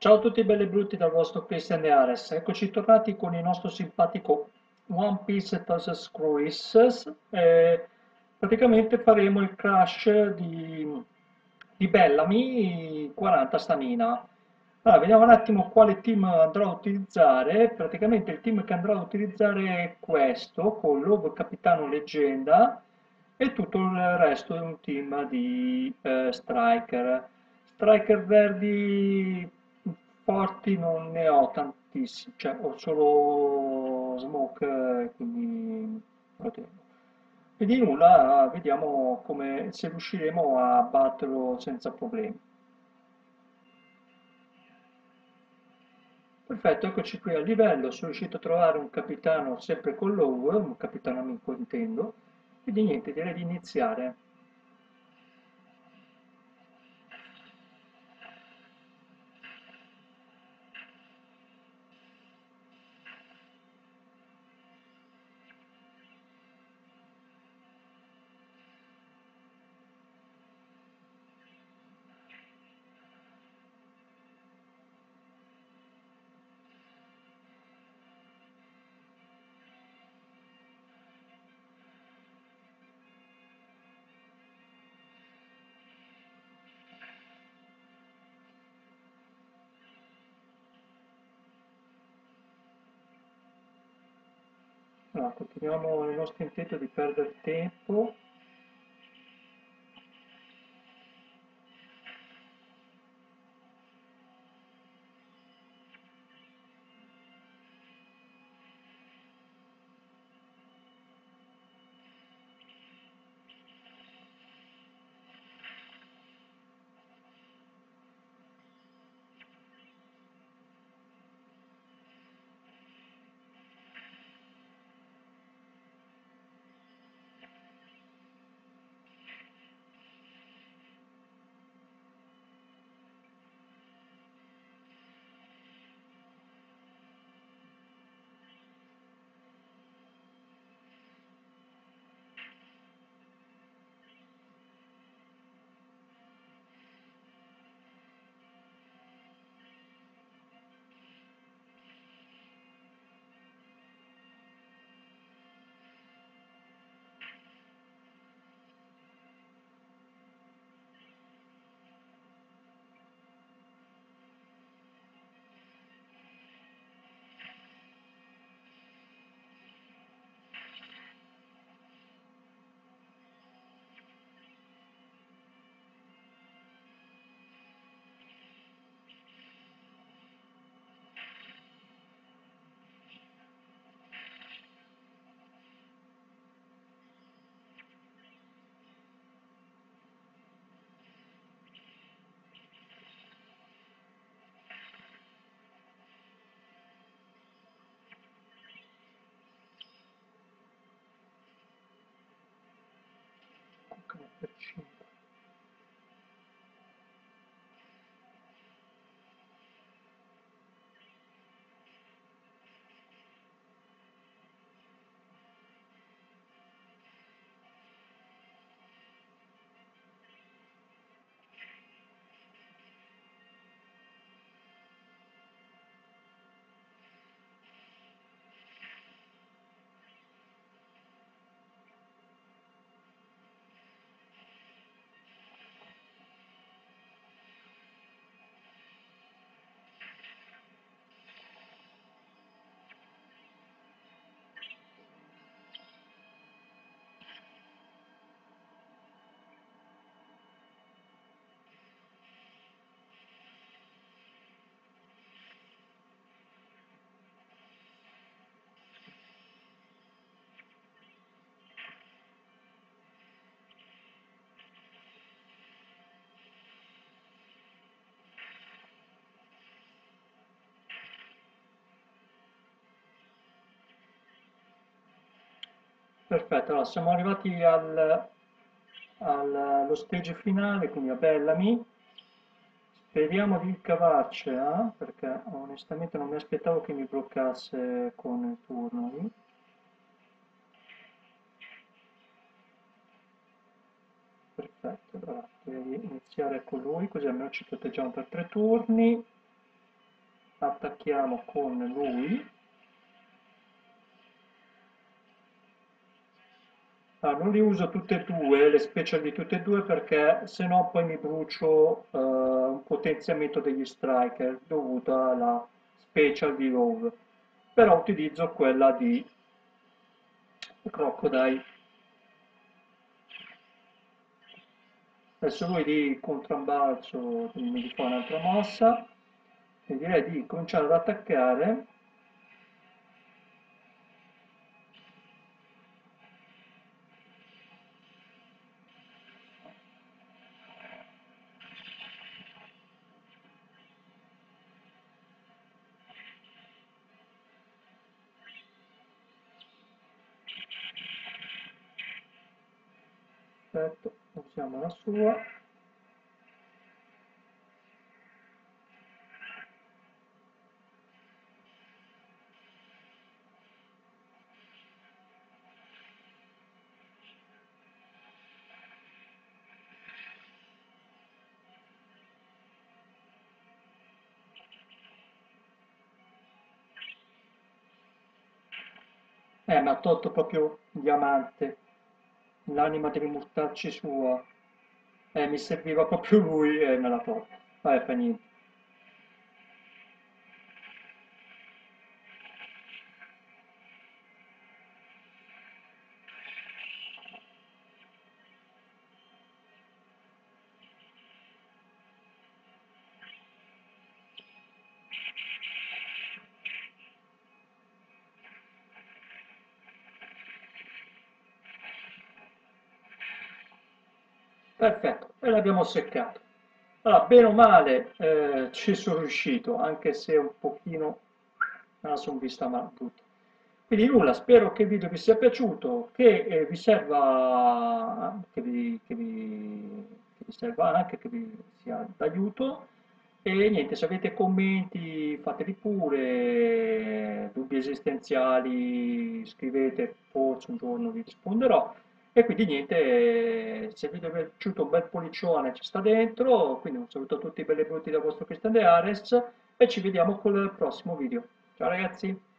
Ciao a tutti belli e brutti dal vostro Christian Ares, eccoci tornati con il nostro simpatico One Piece vs Cruises. Praticamente faremo il crash di Bellamy 40 stamina. Allora, vediamo un attimo quale team andrò a utilizzare. Praticamente il team che andrò a utilizzare è questo, con Lobo Capitano Leggenda e tutto il resto è un team di striker. Striker verdi forti non ne ho tantissimi, cioè ho solo Smoke, quindi lo tengo. E di nulla, vediamo come, se riusciremo a batterlo senza problemi. Perfetto, eccoci qui al livello, sono riuscito a trovare un capitano sempre con l'over, un capitano amico intendo, e di niente, direi di iniziare. Allora, continuiamo nel nostro intento di perdere tempo. Ok, per 5. Perfetto, allora siamo arrivati allo stage finale, quindi a Bellamy. Speriamo di cavarcela, perché onestamente non mi aspettavo che mi bloccasse con il turno lì. Perfetto, allora direi di iniziare con lui, così almeno ci proteggiamo per 3 turni. attacchiamo con lui. Non li uso tutte e due, le special di tutte e due, perché se no poi mi brucio un potenziamento degli striker dovuto alla special di Love. Però utilizzo quella di Crocodile. Adesso lui di contrambalzo mi fa un'altra mossa e direi di cominciare ad attaccare. Perfetto, usiamo la sua. Mi ha tolto proprio diamante. L'anima dei mortacci sua. Mi serviva proprio lui e me l'ha tolto. Vabbè, fa niente. Perfetto, e l'abbiamo seccato. Allora, bene o male, ci sono riuscito, anche se un pochino me la sono vista mal brutta. Quindi nulla, spero che il video vi sia piaciuto, che vi serva, che vi serva anche, che vi sia d'aiuto. E niente, se avete commenti fateli pure, dubbi esistenziali scrivete, forse un giorno vi risponderò. E quindi niente, se vi è piaciuto un bel pollicione ci sta dentro, quindi un saluto a tutti belli e brutti da vostro Cristian De Ares e ci vediamo col prossimo video. Ciao ragazzi!